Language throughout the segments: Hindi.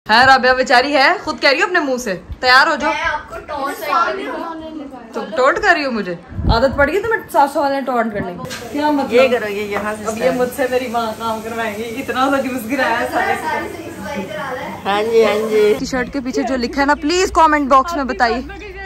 है राबिया बेचारी है, खुद कह रही हो अपने मुंह से। तैयार हो जाओ। तुम टोंट कर रही हो, मुझे आदत पड़ गई तुम्हें सासू वाले टोंट करने की। क्या मतलब ये करो, ये यहाँ से अब ये मुझसे मेरी माँ काम करवाएंगी। इतना सा जूस गिराया सारे। हाँ जी हाँ जी। टी शर्ट के पीछे जो लिखा है ना, प्लीज कमेंट बॉक्स में बताइए।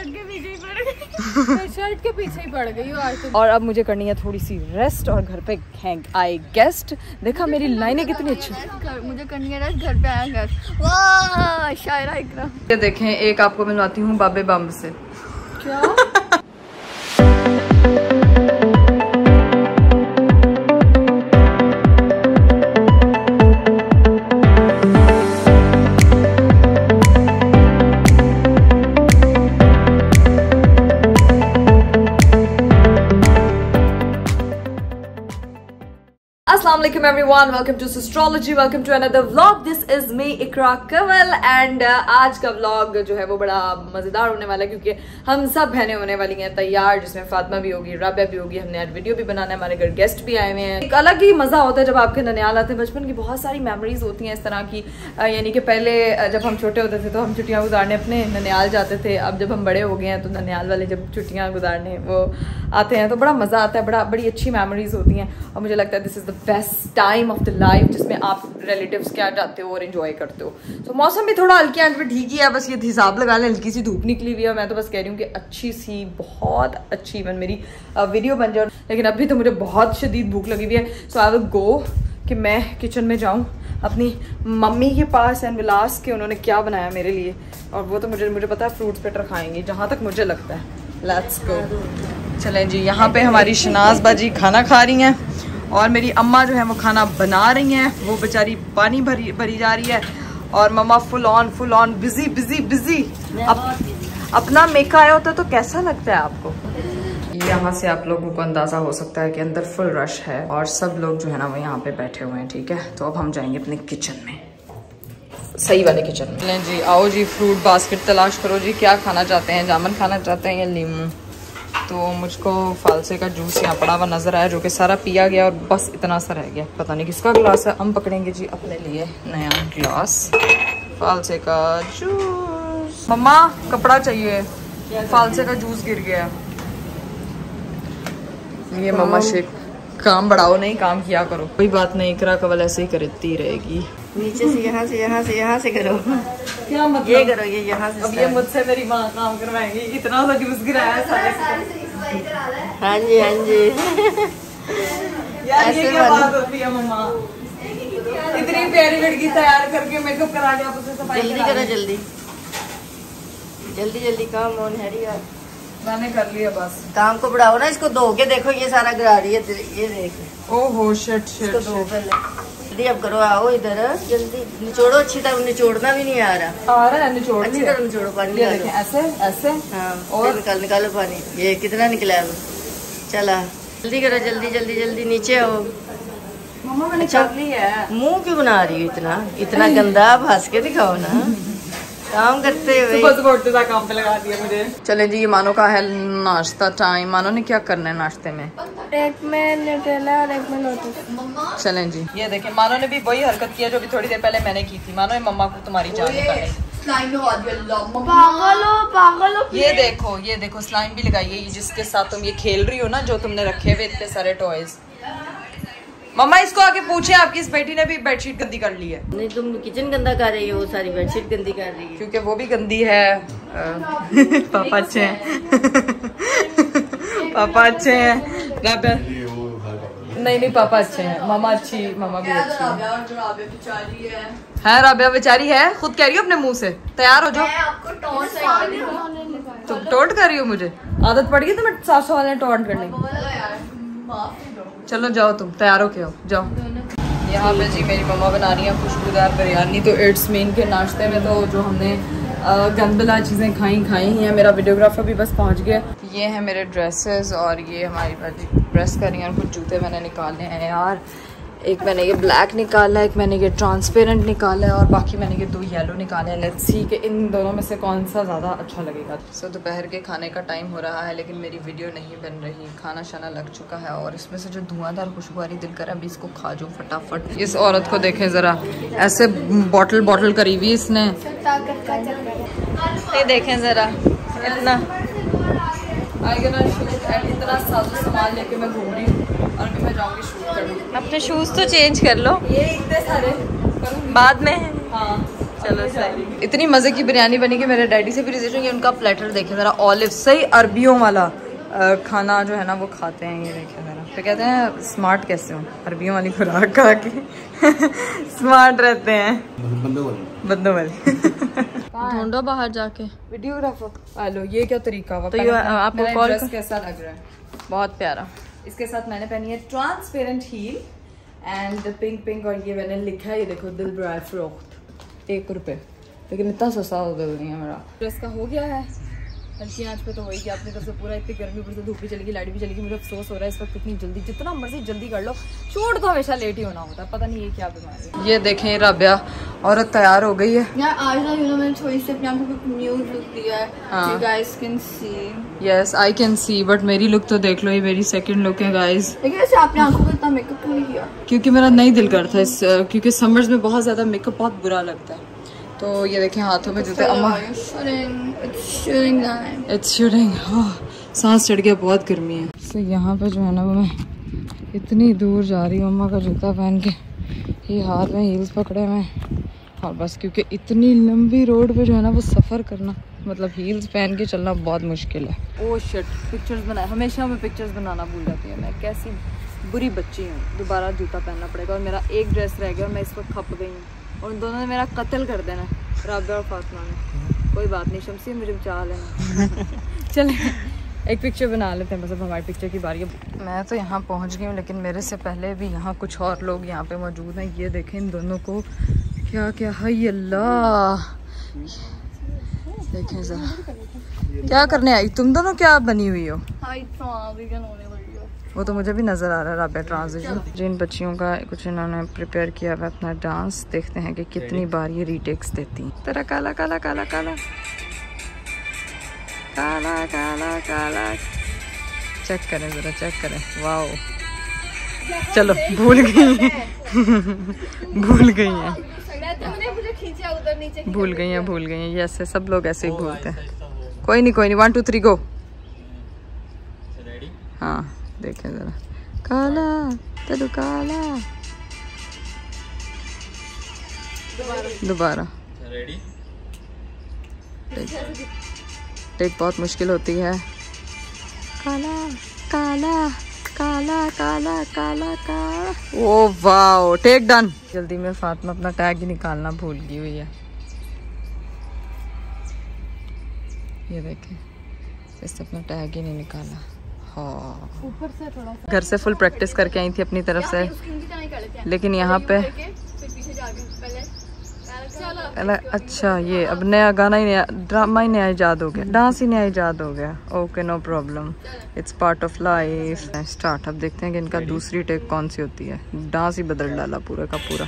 शर्ट के पीछे ही पड़ गई आज तो। और अब मुझे करनी है थोड़ी सी रेस्ट और घर पे आए गेस्ट। देखा मेरी लाइनें कितनी अच्छी। मुझे करनी है रेस्ट, घर पे आया गेस्ट। वाह शायरा इकरा। ये देखें, एक आपको मिलवाती हूँ बाबे बम्ब से। क्या Assalamualaikum everyone, welcome to Astrology, welcome to another vlog. This is me Ikra Kanwal and आज का vlog जो है वो बड़ा मजेदार होने वाला है क्योंकि हम सब बहनें होने वाली हैं तैयार, जिसमें फातिमा भी होगी, राबिया भी होगी। हमने आज वीडियो भी बनाना है, हमारे घर गेस्ट भी आए हुए हैं। एक अलग ही मजा होता है जब आपके ननियाल आते हैं। बचपन की बहुत सारी मेमोरीज होती हैं इस तरह की, यानी कि पहले जब हम छोटे होते थे तो हम छुट्टियां गुजारने अपने ननियाल जाते थे। अब जब हम बड़े हो गए हैं तो ननियाल वाले जब छुट्टियां गुजारने वो आते हैं तो बड़ा मजा आता है, बड़ी अच्छी मेमोरीज होती हैं। और मुझे लगता है this is the best time of the life जिसमें आप रिलेटिव्स के यहाँ जाते हो और एंजॉय करते हो। तो मौसम भी थोड़ा हल्की आंच में ठीक ही है, बस ये हिसाब लगा लें, हल्की सी धूप निकली हुई है। मैं तो बस कह रही हूँ कि अच्छी सी बहुत अच्छी इवन मेरी वीडियो बन जाए। लेकिन अभी तो मुझे बहुत शदीद भूख लगी हुई है। सो आई विल गो कि मैं किचन में जाऊँ अपनी मम्मी के पास एंड विलास के उन्होंने क्या बनाया मेरे लिए, और वो तो मुझे पता है फ्रूट्स पेटर खाएंगे जहाँ तक मुझे लगता है। Let's go. चलें जी, यहाँ पे हमारी शनाज बाजी खाना खा रही हैं और मेरी अम्मा जो है वो खाना बना रही हैं। वो बेचारी पानी भरी जा रही है और मम्मा फुल ऑन बिजी। अपना मेका आया होता है तो कैसा लगता है आपको? यहाँ से आप लोगों को अंदाजा हो सकता है कि अंदर फुल रश है और सब लोग जो है ना वो यहाँ पे बैठे हुए हैं। ठीक है, तो अब हम जाएंगे अपने किचन में, सही वाले किचन में। जी आओ जी, फ्रूट बास्केट तलाश करो जी। क्या खाना चाहते हैं, जामुन खाना चाहते हैं या नींबू? तो मुझको फालसे का जूस यहाँ पड़ा हुआ नजर आया जो कि सारा पिया गया और बस इतना सा रह गया। पता नहीं किसका गिलास है। हम पकड़ेंगे जी अपने लिए नया गिलास फालसे का जूस। मम्मा कपड़ा चाहिए, फालसे का जूस गिर गया। ये मम्मा शेख काम बढ़ाओ नहीं, काम किया करो। कोई बात नहीं, इकरा कवल ऐसे ही करती रहेगी। नीचे से यहाँ से करो। क्या मतलब? ये करो, ये यहाँ से। अब ये मुझसे मेरी माँ काम करवाएंगी। इतना सा जूस गिराया सारे। हाँ जी हाँ जी। यार ये क्या बात होती है मम्मा, इतनी प्यारी लड़की तैयार करके मेकअप करा के आप उसे सफाई जल्दी करो, जल्दी काम ऑन है यार। मैंने कर लिया, बस काम को बढ़ाओ ना। इसको धो के देखो, ये सारा गिरा रही है। ये देख, ओहो शिट। जल्दी अब करो, आओ इधर जल्दी। निचोड़ो अच्छी तरह, निचोड़ना भी नहीं आ रहा है, निचोड़ अच्छी तरह निचोड़ो। पानी ऐसे हाँ, और निकालो पानी। ये कितना निकला है? चला जल्दी करो, जल्दी नीचे आओ। मम्मा मैंने कर ली है। मुंह क्यों बना रही हो इतना गंदा? आप हंस के दिखाओ ना काम करते हुए। सुबह काम पे लगा दिया मुझे। चले जी, ये मानो का है नाश्ता टाइम। मानो ने क्या करना है नाश्ते में? एक में न्यूटेला और एक में लोटस। चलें जी, ये देखें मानो ने भी वही हरकत किया जो भी थोड़ी देर पहले मैंने की थी। मानो ये मम्मा को तुम्हारी जान निकाले। पागल हो। ये देखो स्लाइम भी लगाई है, जिसके साथ तुम ये खेल रही हो ना, जो तुमने रखे हुए इतने सारे टॉयज। मम्मा इसको आके पूछे, आपकी इस बेटी ने भी बेडशीट गंदी कर ली है। नहीं, तुम किचन गंदा कर रही हो, सारी बेडशीट गंदी कर रही है। क्योंकि वो भी गंदी है। पापा अच्छे हैं। पापा अच्छे हैं। नहीं पापा अच्छे हैं। मामा भी अच्छी है। राबिया बेचारी है, खुद कह रही हो अपने मुंह से। तैयार हो जाओ। तुम टोंट कर रही हो, मुझे आदत पड़ गई तुम्हें सासू वाले टोंट करने की। चलो जाओ, तुम तैयार हो के हो जाओ। यहाँ पे जी मेरी मम्मा बना रही है खुशबूदार बिरयानी। तो इट्स मीन के नाश्ते में तो जो हमने गंदला चीज़ें खाई हैं। मेरा वीडियोग्राफर भी बस पहुँच गया। ये हैं मेरे ड्रेसेस और ये हमारी बाजी प्रेस कर रही हैं और कुछ जूते मैंने निकाले हैं। यार एक मैंने ये ब्लैक निकाला है, एक मैंने ये ट्रांसपेरेंट निकाला है और बाकी मैंने ये 2 येलो निकाले हैं। लेट्स सी कि इन दोनों में से कौन सा ज़्यादा अच्छा लगेगा। सो दोपहर के खाने का टाइम हो रहा है लेकिन मेरी वीडियो नहीं बन रही, खाना शाना लग चुका है और इसमें से जो धुआंधार खुशबू आ रही, दिल कर अभी इसको खा जाऊँ फटाफट। इस औरत को देखें ज़रा, ऐसे बॉटल करी हुई इसने, ये देखें ज़रा, इतना इतना सारा सामान लेके मैं घूम रही हूँ और अभी मैं जाऊँगी शूट करने। अपने शूज़ तो चेंज कर लो, ये इतने सारे बाद में। हाँ चलो सही। इतनी मज़े की बिरयानी बनी कि मेरे डैडी से भी रिजेक्शन, ये उनका प्लेटर देखें ज़रा, ऑलिव, सही अरबियों वाला खाना जो है ना वो खाते हैं। ये देखें ज़रा, तो कहते हैं स्मार्ट कैसे हो, अरबियों वाली खुराक खा के स्मार्ट रहते हैं, बंदों वाली। ढूंढो बाहर जाके वीडियोग्राफर। हेलो, ये क्या तरीका हुआ? तो आपको कॉल कैसा लग रहा है? बहुत प्यारा। इसके साथ मैंने पहनी है ट्रांसपेरेंट हील एंड पिंक और ये मैंने लिखा है, ये देखो, दिल बराए फरोख्त 1 रुपये, लेकिन इतना सस्ता दिल नहीं है मेरा। ड्रेस का हो गया है हल्की आंच पे, तो वही कि आपने तरफ से पूरा, इतनी गर्मी, ऊपर से धूप भी चलेगी, लाइट भी चलेगी। मुझे अफसोस हो रहा है इस वक्त, इतनी जल्दी, जितना मर्जी जल्दी कर लो, शूट तो हमेशा लेट ही होना होता है, पता नहीं ये क्या बीमारी है। ये देखें राबिया औरत तैयार हो गई है यार। आज ना मैंने थोड़ी सी अपनी आंखों पे न्यू लुक दिया है। You guys can see. Yes, I can see, but मेरी लुक तो देख लो, ये मेरी सेकंड लुक है गाइस। लेकिन ऐसे आपने आंखों पे इतना मेकअप क्यों नहीं किया? क्योंकि मेरा नहीं दिल करता इस, क्योंकि समर्स में बहुत ज्यादा मेकअप बहुत बुरा लगता है। तो ये देखें हाथों में जूते, अम्मा इट्स शूटिंग, सांस चढ़ गया, बहुत गर्मी है। तो यहाँ पे जो है ना वो मैं इतनी दूर जा रही हूँ अम्मा का जूता पहन के, ये हाथ में हील्स पकड़े हुए और बस, क्योंकि इतनी लंबी रोड पे जो है ना वो सफ़र करना, मतलब हील्स पहन के चलना बहुत मुश्किल है। ओह शिट, पिक्चर्स बनाए, हमेशा मैं पिक्चर्स बनाना भूल जाती हूँ, मैं कैसी बुरी बच्ची हूँ। दोबारा जूता पहनना पड़ेगा और मेरा एक ड्रेस रह गया और मैं इस वक्त खप गई हूँ और उन दोनों ने मेरा कत्ल कर देना, राबिया और फातिमा ने। कोई बात नहीं शम्सी, मुझे बचा लेना। चले एक पिक्चर बना लेते हैं, मतलब हमारी पिक्चर की बारी है। मैं तो यहाँ पहुँच गई हूँ लेकिन मेरे से पहले भी यहाँ कुछ और लोग यहाँ पे मौजूद हैं। ये देखें इन दोनों को, क्या क्या है अल्लाह, देखें जरा क्या करने आई तुम दोनों, क्या बनी हुई हो? वो तो मुझे भी नज़र आ रहा है राबिया ट्रांजिशन। जिन बच्चियों का कुछ इन्होंने प्रिपेयर किया हुआ अपना डांस, देखते हैं कि कितनी बार ये रीटेक्स देती हैं। तेरा काला काला काला काला काला काला काला, चेक करें ज़रा, चेक करें, वाओ। चलो भूल गई भूल गई हैं, भूल गई हैं, ये ऐसे सब लोग ऐसे ही भूलते हैं। कोई नहीं 1 2 3 गो। हाँ देखें जरा, काला तेरू काला, दोबारा टेक बहुत मुश्किल होती है। काला काला काला काला काला काला, ओ वाओ, टेक डन। जल्दी में फातिमा अपना टैग ही निकालना भूल गई हुई है। ये देखें, इससे अपना टैग ही नहीं निकाला। हाँ, ऊपर से थोड़ा घर से फुल प्रैक्टिस करके आई थी अपनी तरफ से, लेकिन यहाँ पे अच्छा, ये अब नया गाना ही, नया ड्रामा ही नया ईजाद हो गया, डांस ही नया ईजाद हो गया। Okay no problem, it's part of life. Start. अब देखते हैं कि इनका दूसरी टेक कौन सी होती है। डांस ही बदल डाला पूरा का पूरा।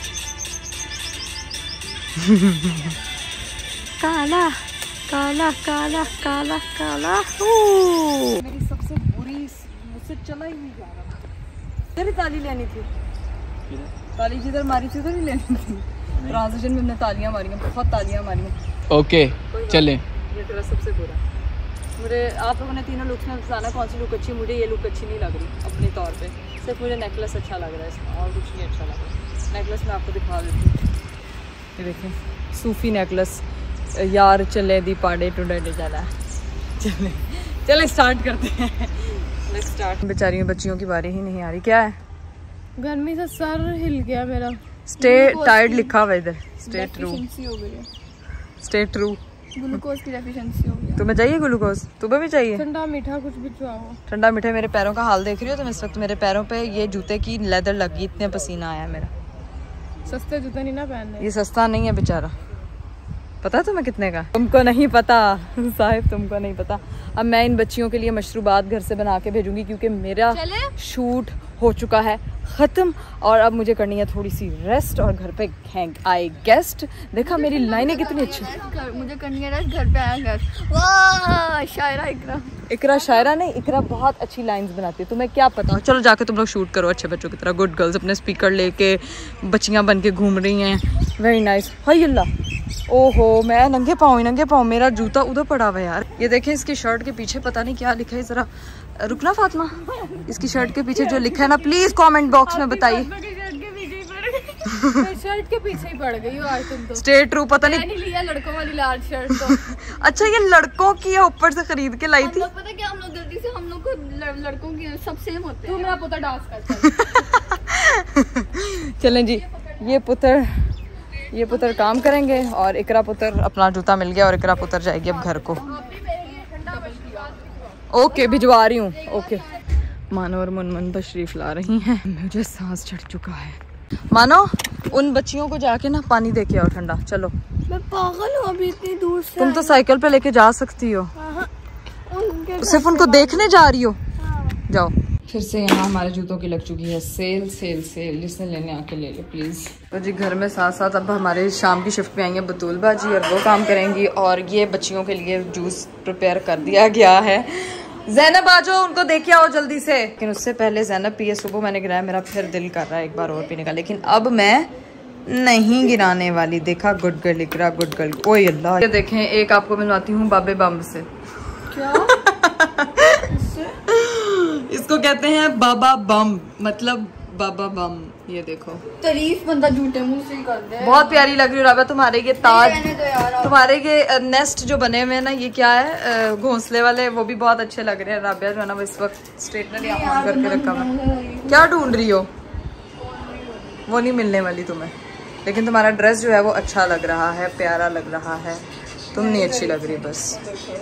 काला काला काला काला काला, मेरी सबसे बुरी, मुझसे चला ही नहीं जा रहा। तेरी ताली लेनी थी, ताली जिधर मारी थी उधर ही लेनी थी। ट्रांजिशन में हमने तालियां मारी हैं, बहुत तालियां मारी हैं। ओके चलें। ये ड्रेस सबसे बुरा मुझे, आप लोगों ने तीनों लुक्स में बताना कौन सी लुक अच्छी। मुझे ये लुक अच्छी नहीं लग रही अपने तौर पे, सिर्फ मुझे नेकलेस अच्छा लग रहा है इसमें, और कुछ नहीं अच्छा लग रहा। नेकलेस मैं आपको दिखा देती हूँ, ये देखें, सूफी नेकलेस। यार चले दी पाड़े टूडे चला, चले स्टार्ट करते हैं। स्टार्ट। बेचारियों बच्चियों की बारी ही नहीं आ रही। क्या है, गर्मी से सर हिल गया मेरा। स्टे टायर्ड लिखा हुआ इधर, stay true, stay true. Glucose की डेफिशिएंसी हो गई। तुम्हें चाहिए ग्लूकोज? तुम्हें भी चाहिए? ठंडा मीठा कुछ भी चाहो। ठंडा मीठा। मेरे पैरों का हाल देख रही हो तुम इस वक्त? मेरे पैरों पे ये जूते की लेदर लगी, इतने पसीना आया मेरा। सस्ते जूते नहीं ना पहनने। ये सस्ता नहीं है बेचारा। पता है तुम्हें कितने का? तुमको नहीं पता साहिब, तुमको नहीं पता। अब मैं इन बच्चियों के लिए मशरूबात घर से बना के भेजूंगी, क्योंकि मेरा शूट हो चुका है ख़त्म और अब मुझे करनी है थोड़ी सी रेस्ट और घर पे आए गेस्ट। देखा मेरी लाइनें कितनी अच्छी। मुझे करनी है रेस्ट, घर पे आया गेस्ट। वाह शायरा इकरा शायरा नहीं, इकरा बहुत अच्छी लाइंस बनाती है, तुम्हें क्या पता। चलो जाके तुम लोग शूट करो अच्छे बच्चों की तरह, गुड गर्ल्स अपने स्पीकर लेके बच्चियाँ बन के घूम रही हैं। Very nice. हाय अल्लाह, ओहो मैं नंगे पाँव, मेरा जूता उधर पड़ा हुआ है यार। ये देखें इसकी शर्ट के पीछे पता नहीं क्या लिखा है, ज़रा रुकना फातिमा, इसकी शर्ट के पीछे जो लिखा है ना प्लीज कमेंट बॉक्स में बताइए। शर्ट के पीछे ही पड़ गई हो आज तुम तो। स्टे ट्रू, पता नहीं लिया लड़कों वाली लाल शर्ट तो। अच्छा ये लड़कों की है, ऊपर से खरीद के लाई थी। पता क्या हम लोग गलती से हम लोग को लड़कों की सब सेम होते हैं। मेरा पुत्र डांस करता है। चलें जी, ये पुत्र काम करेंगे और इकरा पुत्र अपना जूता मिल गया और इकरा पुत्र जाएगी अब घर को। ओके भिजवा रही हूँ। ओके मानो और मुनमुन तशरीफ ला रही हैं। मुझे सांस चढ़ चुका है। मानो उन बच्चियों को जाके ना पानी दे के आओ ठंडा। चलो मैं पागल हूँ अभी इतनी दूर से। तुम तो साइकिल पे लेके जा सकती हो, सिर्फ उनको देखने जा रही हो। जाओ। फिर से यहाँ हमारे जूतों की लग चुकी है सेल। जिसने लेने आके ले लो प्लीज। तो जी घर में साथ साथ अब हमारे शाम की शिफ्ट पे आई है बतूल बाजी और वो काम करेंगी और ये बच्चियों के लिए जूस प्रिपेयर कर दिया गया है। ज़ैनब आ जाओ, उनको देखे आओ जल्दी से। लेकिन उससे पहले ज़ैनब पिए, सुबह मैंने गिराया, मेरा फिर दिल कर रहा है एक बार और पीने का, लेकिन अब मैं नहीं गिराने वाली। देखा good girl Iqra, good girl. ओए अल्लाह, ये देखें एक आपको मिलवाती हूँ बाबे बम से। क्या? इसको कहते हैं बाबा बम, मतलब बाबा बम। ये देखो तारीफ बंदा झूठे मुंह से कर दे। बहुत प्यारी लग रही है राबा, तुम्हारे ये ताज, तुम्हारे ये नेस्ट जो बने हुए हैं ना, ये क्या है घोंसले वाले, वो भी बहुत अच्छे लग रहे हैं। राबिया जो है ना वो इस वक्त स्ट्रेटनर ऑन करके रखा हुआ। क्या ढूंढ रही हो? वो नहीं मिलने वाली तुम्हें, लेकिन तुम्हारा ड्रेस जो है वो अच्छा लग रहा है, प्यारा लग रहा है, तुम नहीं अच्छी लग रही। बस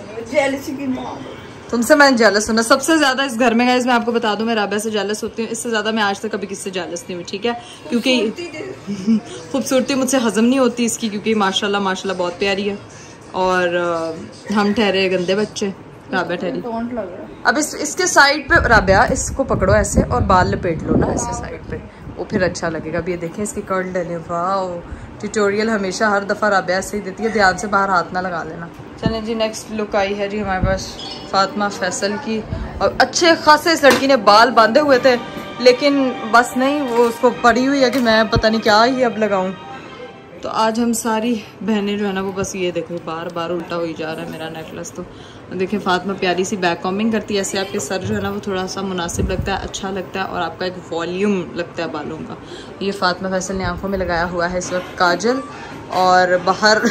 तुमसे मैं जेलस हूँ ना सबसे ज्यादा इस घर में। गाइस मैं आपको बता दूं, मैं राबिया से जेलस होती हूँ, इससे ज्यादा मैं आज तक कभी किससे जेलस नहीं हुई, ठीक है? क्योंकि खूबसूरती मुझसे हजम नहीं होती इसकी, क्योंकि माशाल्लाह माशाल्लाह बहुत प्यारी है और हम ठहरे गंदे बच्चे। राबिया ठहरी अब इसके साइड पे, राबिया इसको पकड़ो ऐसे और बाल लपेट लो ना ऐसे साइड पे, वो फिर अच्छा लगेगा। अब ये देखें इसकी कर्ल डले, वाह। ट्यूटोरियल हमेशा हर दफ़ा राबिया ऐसे ही देती है, ध्यान से बाहर हाथ ना लगा लेना। चलें जी, नेक्स्ट लुक आई है जी हमारे पास फातिमा फैसल की, और अच्छे खासे इस लड़की ने बाल बांधे हुए थे, लेकिन बस नहीं, वो उसको पड़ी हुई है कि मैं पता नहीं क्या ही अब लगाऊं। तो आज हम सारी बहनें जो है ना वो बस ये देखो बार बार उल्टा हो ही जा रहा है मेरा नेकलेस। तो देखिए फातिमा प्यारी सी बैक कॉम्बिंग करती है, ऐसे आपके सर जो है ना वो थोड़ा सा मुनासिब लगता है, अच्छा लगता है और आपका एक वॉल्यूम लगता है बालों का। ये फातिमा फैसल ने आंखों में लगाया हुआ है इस वक्त काजल, और बाहर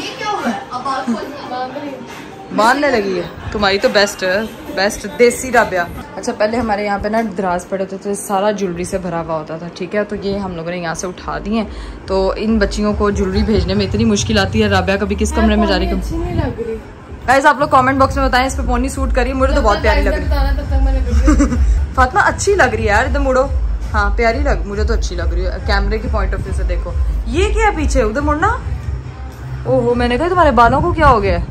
बांधने लगी है। तुम्हारी तो बेस्ट देसी राबिया। अच्छा पहले हमारे यहाँ पे ना दराज पड़े होते थे, सारा ज्वेलरी से भरा हुआ होता था, ठीक है? तो ये हम लोगों ने यहाँ से उठा दिए। तो इन बच्चियों को ज्वेलरी भेजने में इतनी मुश्किल आती है। राबिया कभी किस कमरे में जा रही है? गाइस आप लोग कमेंट बॉक्स में बताएं इस पे पोनी सूट करी, मुझे तो बहुत प्यारी लग रही है। फातिमा अच्छी लग रही है यार, इधर मुड़ो। हाँ प्यारी लग, मुझे तो अच्छी लग रही है कैमरे के पॉइंट ऑफ व्यू से। देखो ये क्या है पीछे, उधर मुड़ना। ओहो मैंने कहा तुम्हारे बालों को क्या हो गया?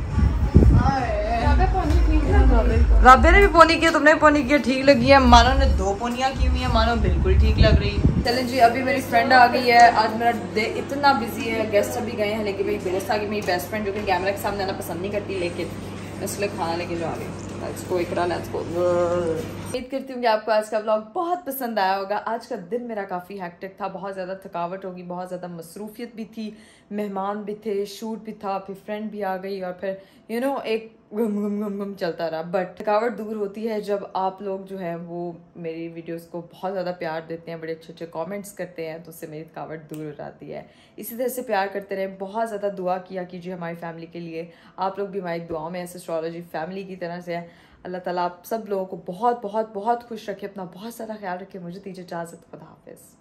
राबिया ने भी पोनी किया, तुमने भी पोनी किया, ठीक लगी है। मानो ने 2 पोनियां की हुई है, मानो बिल्कुल ठीक लग रही है। चलें जी, अभी मेरी फ्रेंड आ गई है। आज मेरा डे इतना बिजी है, गेस्ट अभी गए हैं, लेकिन मेरी दोस्त आ गई, मेरी बेस्ट फ्रेंड, जो कि कैमरा के सामने आना पसंद नहीं करती, लेकिन इसलिए खाना लेके जो आ गई। Let's go Iqra, let's go. उम्मीद करती हूँ कि आपको आज का व्लॉग बहुत पसंद आया होगा। आज का दिन मेरा काफ़ी हैक्टिक था, बहुत ज़्यादा थकावट होगी, बहुत ज़्यादा मसरूफियत भी थी, मेहमान भी थे, शूट भी था, फिर फ्रेंड भी आ गई और फिर एक घुम चलता रहा। बट थकावट दूर होती है जब आप लोग जो है वो मेरी वीडियोस को बहुत ज़्यादा प्यार देते हैं, बड़े अच्छे अच्छे कमेंट्स करते हैं, तो उससे मेरी थकावट दूर हो जाती है। इसी तरह से प्यार करते रहे, बहुत ज़्यादा दुआ किया कीजिए हमारी फैमिली के लिए। आप लोग भी हमारी दुआओं में ऐसे एस्ट्रोलॉजी फैमिली की तरह से है। अल्लाह ताला आप सब लोगों को बहुत बहुत बहुत खुश रखे, अपना बहुत सारा ख्याल रखे। मुझे दीजिए इजाज़त, खुदा हाफिज़।